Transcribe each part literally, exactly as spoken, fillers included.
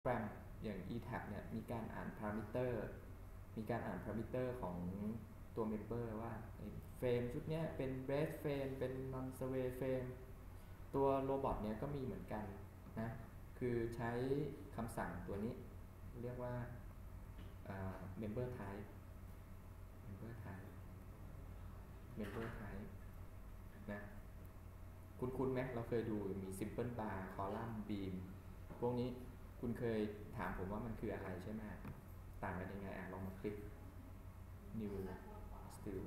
โปรแกรมอย่าง อี แท็บ เนี่ยมีการอ่านพารามิเตอร์มีการอ่านพารามิเตอร์ของตัวเมมเบอร์ว่าเฟรมชุดนี้เป็น breast frame เป็น non sway frame ตัวโรบอทเนี่ยก็มีเหมือนกันนะคือใช้คำสั่งตัวนี้เรียกว่า member type member type member type นะคุณคุณไหมเราเคยดูมี simple bar column beam พวกนี้คุณเคยถามผมว่ามันคืออะไรใช่ไหมต่างกันยังไงอ่ะลองมาคลิก new still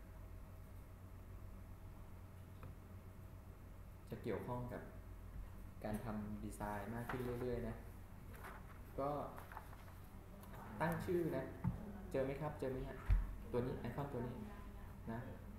จะเกี่ยวข้องกับการทำดีไซน์มากขึ้นเรื่อยๆนะก็ตั้งชื่อนะเจอไหมครับเจอไหมฮะตัวนี้ไอคอนตัวนี้นะ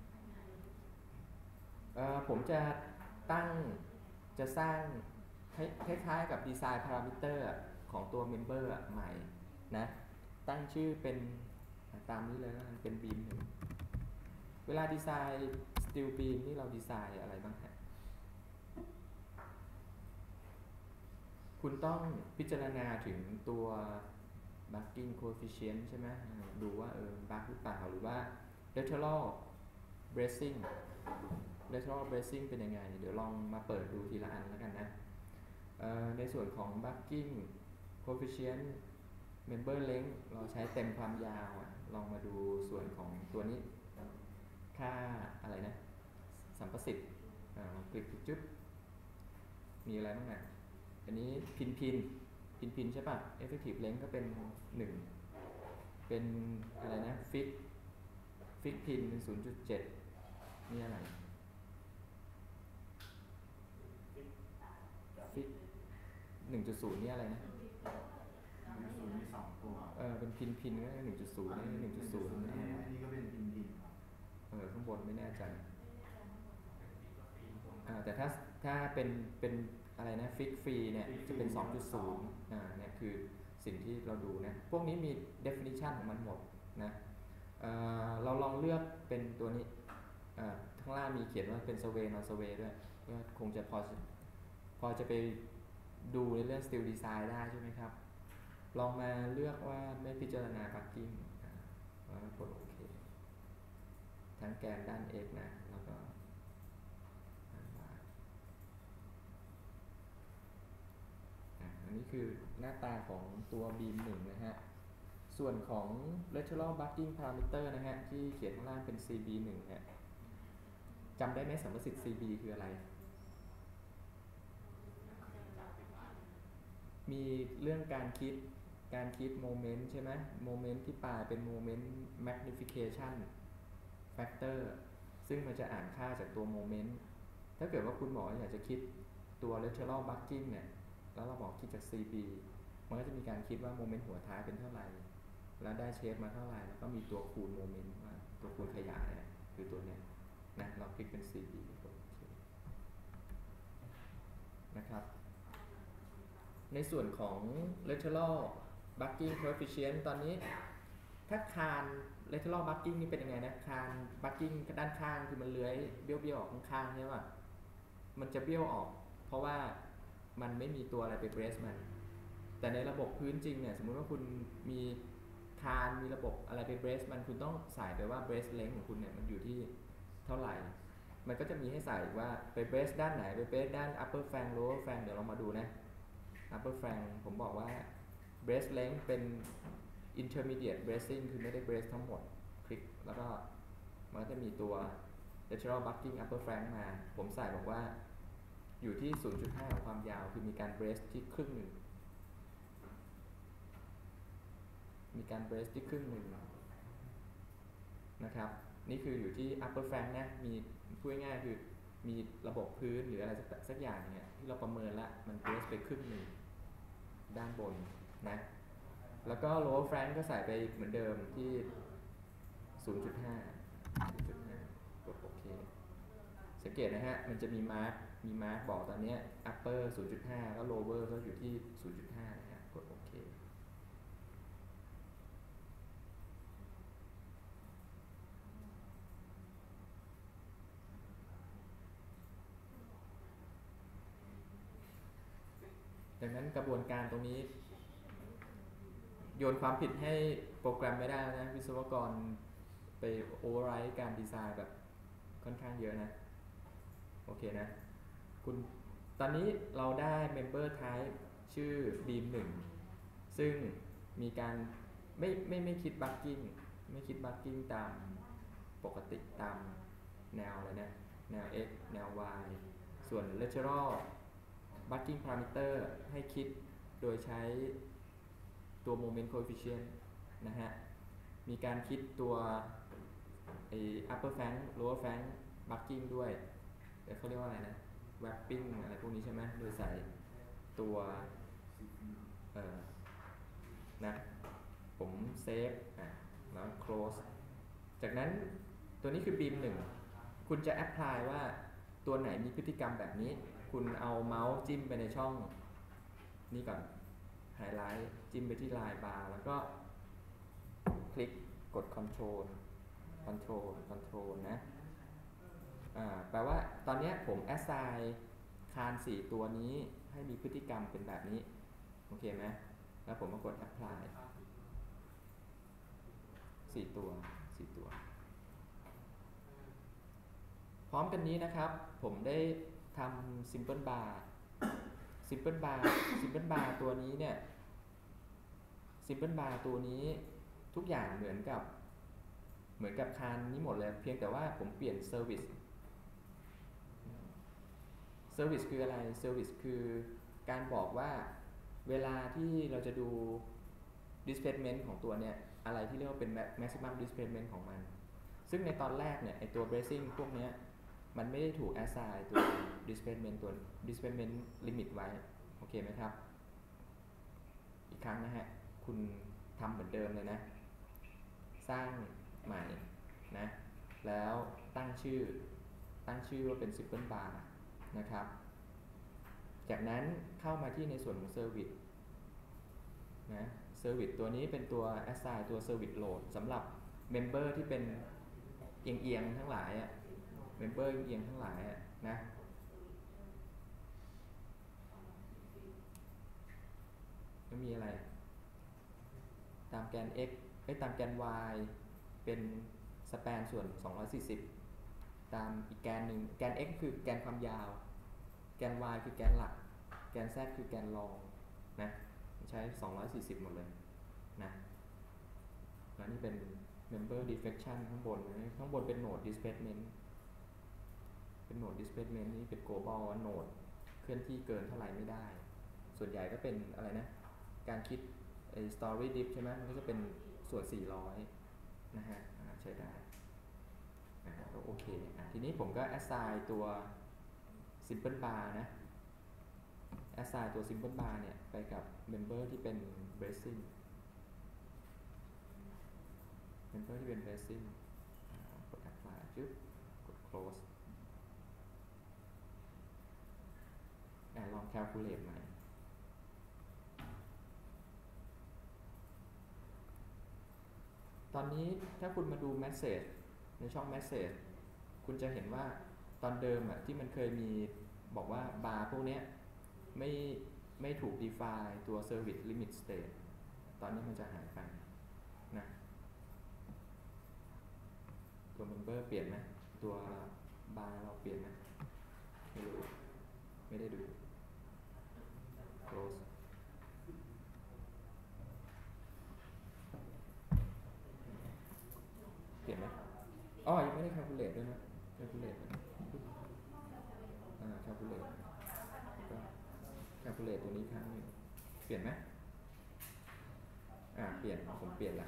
ผมจะตั้งจะสร้างคล้ายๆกับดีไซน์พารามิเตอร์ของตัวเมมเบอร์ใหม่นะตั้งชื่อเป็นตามนี้เลยนะเป็นบีมหนึ่งเวลาดีไซน์ steel beam นี่เราดีไซน์อะไรบ้างฮะคุณต้องพิจารณาถึงตัว bucking coefficient ใช่ไหมดูว่าเออ buck หรือเปล่าหรือว่า lateral bracing lateral bracing เป็นยังไงเดี๋ยวลองมาเปิดดูทีละอันแล้วกันนะในส่วนของ bucking coefficient member length เราใช้เต็มความยาวลองมาดูส่วนของตัวนี้ค่าอะไรนะสัมประสิทธิ์ลองคลิกจุดมีอะไรบ้างอ่ะอันนี้พินพินพินพินใช่ป่ะ effective length ก็เป็นหนึ่งเป็นอะไรนะฟิกฟิกพินเป็น ศูนย์จุดเจ็ด นี่อะไรฟิก หนึ่งจุดศูนย์ นี่อะไรนะหนึ่งจุดศูนย์มีสองตัวเออเป็นพินพินก็ หนึ่งจุดศูนย์ นี่ หนึ่งจุดศูนย์อันนี้ก็เป็นพินพินเออข้างบนไม่แน่ใจอ่าแต่ถ้าถ้าเป็นเป็นอะไรนะฟิกฟรีเนี่ยจะเป็น สองจุดศูนย์ อ่าเนี่ยคือสิ่งที่เราดูนะพวกนี้มี definition ของมันหมดนะ เออเราลองเลือกเป็นตัวนี้ข้างล่างมีเขียนว่าเป็น survey non survey ด้วยก็คงจะพอพอจะไปดูในเรื่อง steel design ได้ใช่ไหมครับลองมาเลือกว่าไม่พิจารณา bucking แล้วกดโอเคทั้งแกนด้าน x นะแล้วก็อันนี้คือหน้าตาของตัวบีมหนึ่งนะฮะส่วนของ lateral bucking parameter นะฮะที่เขียนข้างล่างเป็น ซี บี หนึ่ง ฮะจำได้ไหมสัมประสิทธิ์ ซี บี คืออะไรมีเรื่องการคิดการคิดโมเมนต์ใช่ไหมโมเมนต์ที่ปลายเป็นโมเมนต์ magnification factor ซึ่งมันจะอ่านค่าจากตัวโมเมนต์ถ้าเกิดว่าคุณหมออยากจะคิดตัว lateral bucking เนี่ยแล้วเราบอกคิดจาก ซี บี มันก็จะมีการคิดว่าโมเมนต์หัวท้ายเป็นเท่าไหร่แล้วได้เชฟมาเท่าไหร่แล้วก็มีตัวคูณโมเมนต์ว่าตัวคูณขยายคือตัวเนี้ยนะเราคลิกเป็น ซี บี นะครับในส่วนของ lateral bucking coefficient ตอนนี้ถ้าคาน lateral bucking นี่เป็นยังไงนะคาน bucking ด้านข้างคือมันเลื้อยเบี้ยวๆออกข้างๆใช่ป่ะมันจะเบี้ยวออกเพราะว่ามันไม่มีตัวอะไรไป brace มันแต่ในระบบพื้นจริงเนี่ยสมมุติว่าคุณมีคานมีระบบอะไรไป brace มันคุณต้องใส่ไปว่า brace length ของคุณเนี่ยมันอยู่ที่เท่าไหร่มันก็จะมีให้ใส่ว่าไป brace ด้านไหนไป brace ด้าน upper flank lower flank เดี๋ยวเรามาดูนะ upper flank ผมบอกว่า brace length เป็น intermediate bracing คือไม่ได้ brace ทั้งหมดคลิกแล้วก็มันก็จะมีตัว lateral bucking upper flank มาผมใส่บอกว่าอยู่ที่ ศูนย์จุดห้า ของความยาวคือมีการ brace ที่ครึ่งหนึ่งมีการ brace ที่ครึ่งหนึ่งนะครับนี่คืออยู่ที่ upper flank นะมีพูดง่ายๆคือมีระบบพื้นหรืออะไรสักอย่างเนี่ยที่เราประเมินแล้วมัน brace ไปครึ่งหนึ่งด้านบนนะแล้วก็ lower flank ก็ใส่ไปเหมือนเดิมที่ ศูนย์จุดห้า กดโอเคสังเกตนะฮะมันจะมีมาร์กมีมาร์กบอกตอนนี้ upper ศูนย์จุดห้า ก็ lower ก็อยู่ที่ ศูนย์จุดห้า นะฮะกดโอเคดังนั้นกระบวนการตรงนี้โยนความผิดให้โปรแกรมไม่ได้นะวิศวกรไปโอเวอร์ไรท์การดีไซน์แบบค่อนข้างเยอะนะโอเคนะคุณตอนนี้เราได้ Member Type ชื่อ beam หนึ่งซึ่งมีการไม่ไม่ไม่คิด bugging ไม่คิด bugging ตามปกติตามแนวเลยนะแนว x แนว y ส่วน lateral bugging parameter ให้คิดโดยใช้ตัว moment coefficient นะฮะมีการคิดตัวไอ้ upper flank lower flank bugging ด้วยเดี๋ยวเขาเรียกว่าอะไรนะ wrapping อะไรพวกนี้ใช่ไหมโดยใส่ตัวเอ่อนะผมเซฟอ่ะแล้ว close จากนั้นตัวนี้คือ beam หนึ่งคุณจะ apply ว่าตัวไหนมีพฤติกรรมแบบนี้คุณเอาเมาส์จิ้มไปในช่องนี้ก่อนไฮไลท์จิ้มไปที่ลายบาร์แล้วก็คลิกกด Control Control Control นะอ่าแปลว่าตอนนี้ผม assign คานสี่ตัวนี้ให้มีพฤติกรรมเป็นแบบนี้โอเคไหมแล้วผมก็กด apply สี่ตัวสี่ตัวพร้อมกันนี้นะครับผมได้ทำ simple bar simple bar simple bar ตัวนี้เนี่ย simple bar ตัวนี้ทุกอย่างเหมือนกับเหมือนกับคานนี้หมดเลยเพียงแต่ว่าผมเปลี่ยน service service คืออะไร service คือการบอกว่าเวลาที่เราจะดู displacement ของตัวเนี่ยอะไรที่เรียกว่าเป็น maximum displacement ของมันซึ่งในตอนแรกเนี่ยไอตัว bracing พวกเนี้ยมันไม่ได้ถูก assign ตัว displacement ตัว displacement limit ไว้โอเคไหมครับอีกครั้งนะฮะคุณทำเหมือนเดิมเลยนะสร้างใหม่นะแล้วตั้งชื่อตั้งชื่อว่าเป็น simple bar นะครับจากนั้นเข้ามาที่ในส่วนของ service นะ service ตัวนี้เป็นตัว assign ตัว service load สำหรับ member ที่เป็นเอียงๆทั้งหลายอะ member เอียงทั้งหลายอะนะไม่มีอะไรตามแกน x ไอ้ตามแกน y เป็นสแปนส่วนสองร้อยสี่สิบตามอีกแกนหนึ่งแกน x คือแกนความยาวแกน y คือแกนหลักแกน z คือแกนรองนะใช้สองร้อยสี่สิบหมดเลยนะแล้วนี่เป็น member deflection ข้างบนนะข้างบนเป็น node displacement เป็น node displacement นี่เป็น global ว่า node เคลื่อนที่เกินเท่าไหร่ไม่ได้ส่วนใหญ่ก็เป็นอะไรนะการคิดไอ้ story dip ใช่ไหมมันก็จะเป็นส่วนสี่ร้อยนะฮะใช้ได้อ่าโอเคอ่ะทีนี้ผมก็ assign ตัว simple bar นะ assign ตัว simple bar เนี่ยไปกับ member ที่เป็น bracing member ที่เป็น bracing กด apply จึ๊บกด close อ่ะลอง calculate ใหม่ตอนนี้ถ้าคุณมาดู message ในช่อง message คุณจะเห็นว่าตอนเดิมอ่ะที่มันเคยมีบอกว่า bar พวกเนี้ยไม่ไม่ถูก define ตัว service limit state ตอนนี้มันจะหายไปนะตัว member เปลี่ยนไหมตัว bar เราเปลี่ยนไหมไม่รู้ไม่ได้ดู closeเปลี่ยนไหมอ๋อยังไม่ได้ calculate ด้วยนะ calculate อ่า calculate ก็ calculate ตัวนี้ครั้งหนึ่งเปลี่ยนไหมอ่าเปลี่ยนผมเปลี่ยนละ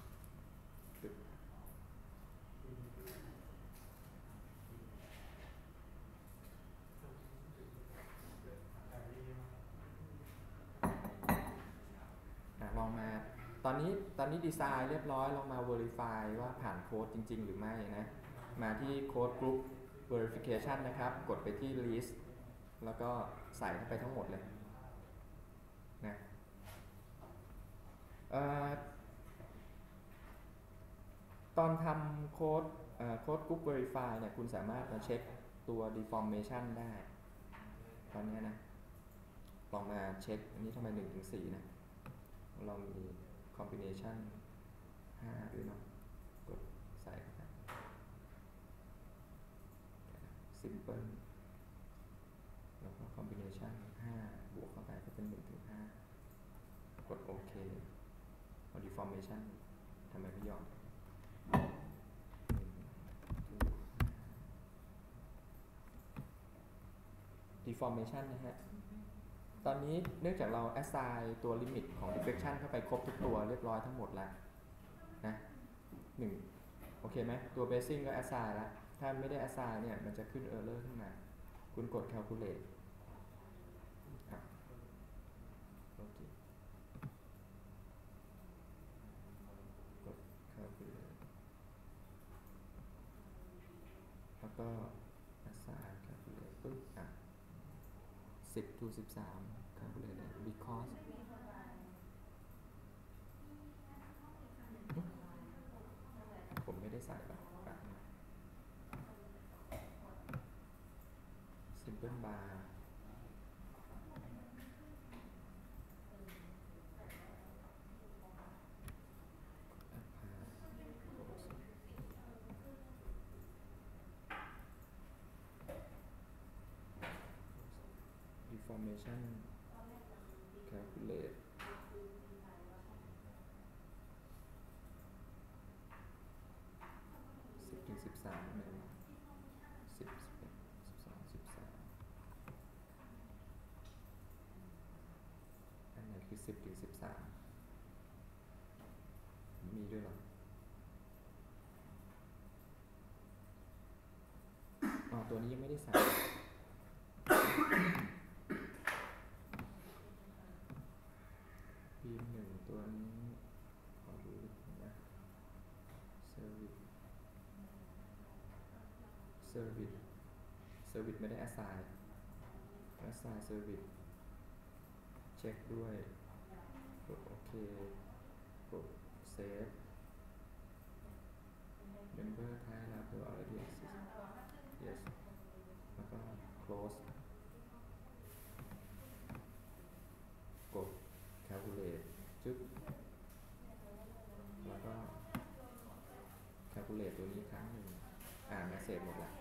อ่าลองมาตอนนี้ตอนนี้ดีไซน์เรียบร้อยลองมา verify ว่าผ่านโค้ดจริงๆหรือไม่นะมาที่ code group verification นะครับกดไปที่ list แล้วก็ใส่เข้าไปทั้งหมดเลยนะตอนทำโค้ดโค้ด group verify เนี่ยคุณสามารถมาเช็คตัว deformation ได้ตอนนี้นะลองมาเช็คอันนี้ทำไม หนึ่งถึงสี่ นะเรามี combination ห้าด้วยเนาะกดใส่ครับ simple แล้วก็ combination ห้าบวกเข้าไปก็เป็นหนึ่งถึงห้ากดโอเค deformation ทำไมไม่ยอม deformation นะฮะ ตอนนี้เนื่องจากเรา assign ตัว limit ของ deflection เข้าไปครบทุกตัวเรียบร้อยทั้งหมดแล้วนะหนึ่งโอเคไหมตัว basing ก็ assign แล้วถ้าไม่ได้ assign เนี่ยมันจะขึ้น error ขึ้นมาคุณกด calculate ครับโอเคกด calculate แล้วก็ assign calculate ปึ๊บอ่ะสิบ to สิบสาม calculate because ผมไม่ได้ใส่แบบแบบ simple bar deformation calculate สิบถึงสิบสามเนี่ยสิบ สิบเอ็ด สิบสอง สิบสามอันไหนคือสิบถึงสิบสามมีด้วยเหรออ๋อตัวนี้ยังไม่ได้ใส่พิมพ์หนึ่งตัวนี้ขอดูนะ service service service ไม่ได้ assign assign service เช็คด้วยกดโอเคกด save member type label already exist yes แล้วก็ close กด calculate จึ๊บแล้วก็ calculate ตัวนี้ครั้งหนึ่งอ่าน message หมดแล้ว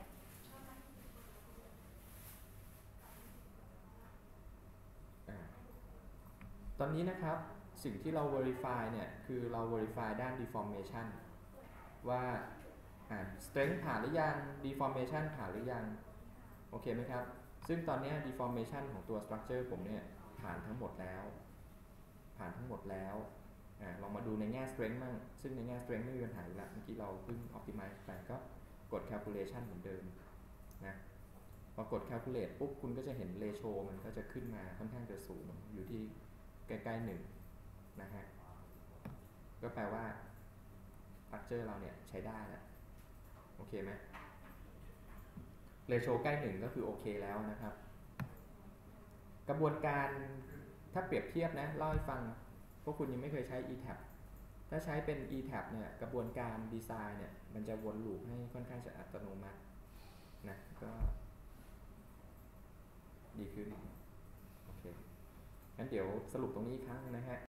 อ่าตอนนี้นะครับสิ่งที่เรา verify เนี่ยคือเรา verify ด้าน deformation ว่าอ่า strength ผ่านหรือยัง deformation ผ่านหรือยังโอเคไหมครับซึ่งตอนนี้ deformation ของตัว structure ผมเนี่ยผ่านทั้งหมดแล้วผ่านทั้งหมดแล้วอ่าลองมาดูในแง่ strength มั่งซึ่งในแง่ strength ไม่มีปัญหาอยู่แล้วเมื่อกี้เราเพิ่ง optimize ไปก็กด calculation เหมือนเดิมนะพอกด calculate ปุ๊บคุณก็จะเห็น ratio มันก็จะขึ้นมาค่อนข้างจะสูงอยู่ที่ใกล้ๆหนึ่งนะฮะก็แปลว่า structure เราเนี่ยใช้ได้แล้วโอเคไหม ratio ใกล้หนึ่งก็คือโอเคแล้วนะครับกระบวนการถ้าเปรียบเทียบนะเล่าให้ฟังพวกคุณยังไม่เคยใช้ อี ที เอ พี ถ้าใช้เป็น อี ที เอ พี เนี่ยกระบวนการดีไซน์เนี่ยมันจะวนลูปให้ค่อนข้างจะอัตโนมัตินะก็ดีขึ้นโอเคงั้นเดี๋ยวสรุปตรงนี้อีกครั้งนะฮะ